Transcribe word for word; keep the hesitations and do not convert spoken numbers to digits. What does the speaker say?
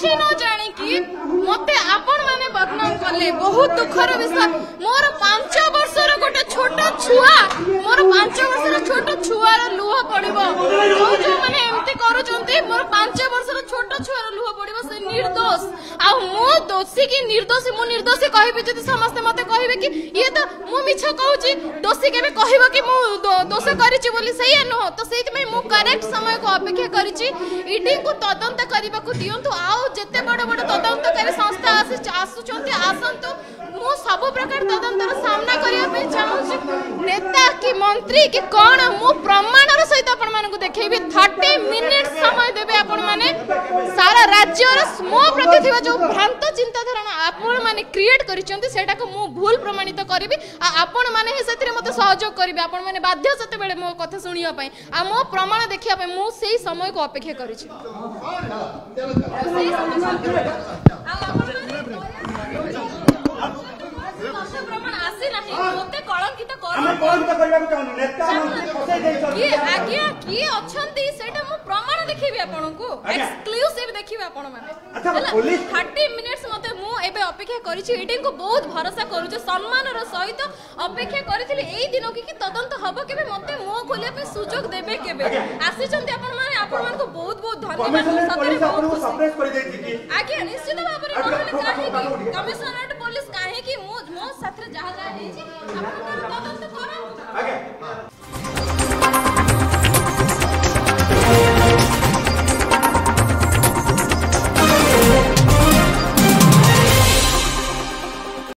କିଛି ନ ଜାଣିକି ମତେ ଆପଣ ମାନେ ବଦନାମ କଲେ। ବହୁତ ଦୁଃଖର ବିଷୟ। ମୋର ପାଞ୍ଚ ବର୍ଷର ଗୋଟେ ଛୋଟ ଛୁଆ ମୋର ପାଞ୍ଚ ବର୍ଷର ଛୋଟ ଛୁଆର ଲୁହ ପଡିବ। ଯୋଉ ଯୋଉମାନେ ଏମିତି କରୁଛନ୍ତି ମୋର ପାଞ୍ଚ ବର୍ଷର ଛୋଟ ଛୁଆର ଲୁହ ପଡିବ। ସେ ନିର୍ଦ୍ଦୋଷ। ଆଉ ମୁଁ ଦୋଷୀ କି ନିର୍ଦ୍ଦୋଷୀ ମୁଁ ନିର୍ଦ୍ଦୋଷୀ କହିବି ଯଦି ସମସ୍ତେ ମତେ କହିବେ କି ଇଏ ତ ମୁଁ ମିଛ କହୁଛି। ଦୋଷୀ କେବେ କହିବ କି ମୁଁ ଦୋଷ କରିଛି ବୋଲି? ସେଇଆ ନୁହଁ। ତ ସେଇଥିପାଇଁ ମୁଁ କରେକ୍ଟ ସମୟକୁ ଅପେକ୍ଷା କରିଛି। ଇଡିଙ୍କୁ ତଦନ୍ତ କରିବାକୁ ଦିଅନ୍ତୁ। ଆଉ ଯେତେ ବଡ ବଡ ତଦନ୍ତକାରୀ ସଂସ୍ଥା ଆସୁଛନ୍ତି ଆସନ୍ତୁ। ମୁଁ ସବୁ ପ୍ରକାର ତଦନ୍ତର ସାମ୍ନା କରିବା ପାଇଁ ଚାହୁଁଛି। ନେତା କି ମନ୍ତ୍ରୀ କି କଣ ମୁଁ ପ୍ରମାଣର ସହିତ ଆପଣ ମାନଙ୍କୁ ଦେଖେଇବି। थर्टी मिनिट समय देवे आपण माने सारा राज्यर मो प्रति थिबा जो भ्रांत चिंताधारणा आपण माने क्रिएट करिसंती सेटा को मु भूल प्रमाणित करबी। आ आपण माने हे सेतिरे मते सहयोग करबी। आपण माने बाध्य सते बेले मो कथा सुनिया पई आ मो प्रमाण देखिया पई मु सेही समय को अपेक्षा करिछि। प्रमाण आसी नाही मते कलंकित कर हम कलंकित करबा को चाहनु नेता मंत्री फसै देइ छथि। ये आज्ञा की अछंती सेटा मु प्रमाण देखिबी आपन को एक्सक्लूसिव देखिबी आपण माने। अच्छा पुलिस थर्टी मिनिट्स मते मु एबे अपेक्षा करिछि। एटिन को बहुत भरोसा करू जे सम्मान रो सहित अपेक्षा करिथिले एई दिन की तदंत हबो केबे मते मो खोलिया पे सुजोग देबे केबे आसी छंती आपण माने। आपण मान को बहुत बहुत धन्यवाद। सतरे बहुत सरप्राइज करि देछि की आज्ञा निश्चित भाबरे नहले काहे की कमिशनरेट पुलिस काहे की मो मो साथरे जहा जहा हेछि आपण तदंत कर